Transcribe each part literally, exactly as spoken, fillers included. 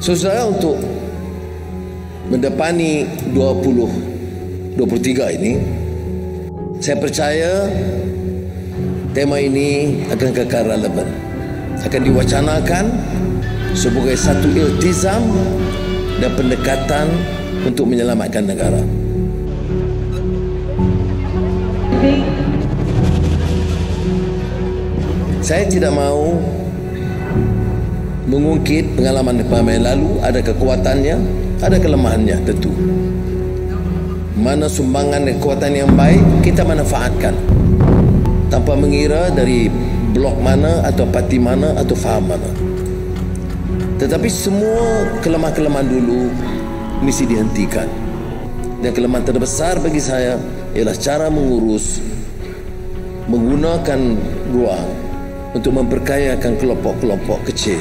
Saudara, untuk mendepani dua ribu dua puluh tiga ini, saya percaya tema ini akan kekal relevan, akan diwacanakan sebagai satu iltizam dan pendekatan untuk menyelamatkan negara. Saya tidak mahu mengungkit pengalaman pengalaman lalu. Ada kekuatannya, ada kelemahannya tentu. Mana sumbangan dan kekuatan yang baik, kita manfaatkan tanpa mengira dari blok mana atau parti mana atau faham mana. Tetapi semua kelemahan-kelemahan dulu mesti dihentikan. Dan kelemahan terbesar bagi saya ialah cara mengurus, menggunakan ruang untuk memperkayakan kelompok-kelompok kecil.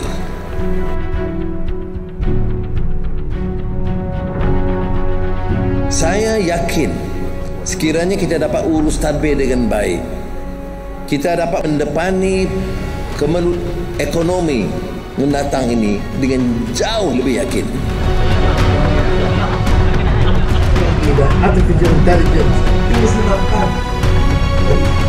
Saya yakin sekiranya kita dapat urus tadbir dengan baik, kita dapat mendepani kemelut ekonomi mendatang ini dengan jauh lebih yakin. Artificial intelligence itu sebabkan